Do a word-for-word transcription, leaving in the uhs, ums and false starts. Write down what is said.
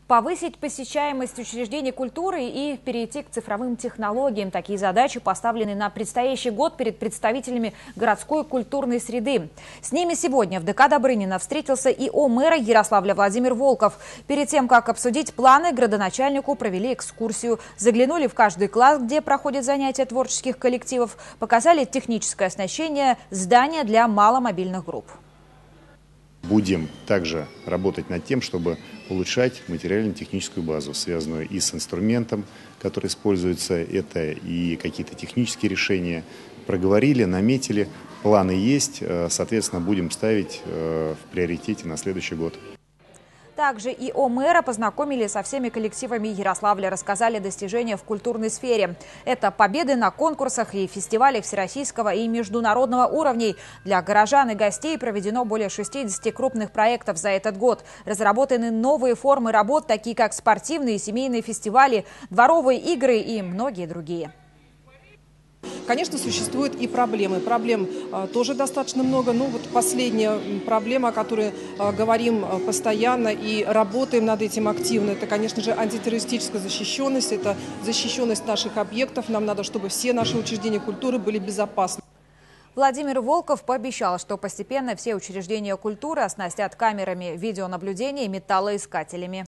Повысить посещаемость учреждений культуры и перейти к цифровым технологиям. Такие задачи поставлены на предстоящий год перед представителями городской культурной среды. С ними сегодня в ДК Добрынина встретился и о мэра Ярославля Владимир Волков. Перед тем, как обсудить планы, градоначальнику провели экскурсию. Заглянули в каждый класс, где проходят занятия творческих коллективов, показали техническое оснащение, здания для маломобильных групп. Будем также работать над тем, чтобы улучшать материально-техническую базу, связанную и с инструментом, который используется, это и какие-то технические решения. Проговорили, наметили, планы есть, соответственно, будем ставить в приоритете на следующий год. Также и о мэра познакомили со всеми коллективами Ярославля, рассказали достижения в культурной сфере. Это победы на конкурсах и фестивалях всероссийского и международного уровней. Для горожан и гостей проведено более шестидесяти крупных проектов за этот год. Разработаны новые формы работ, такие как спортивные и семейные фестивали, дворовые игры и многие другие. Конечно, существуют и проблемы. Проблем э, тоже достаточно много. Ну, вот последняя проблема, о которой э, говорим постоянно и работаем над этим активно, это, конечно же, антитеррористическая защищенность, это защищенность наших объектов. Нам надо, чтобы все наши учреждения культуры были безопасны. Владимир Волков пообещал, что постепенно все учреждения культуры оснастят камерами видеонаблюдения и металлоискателями.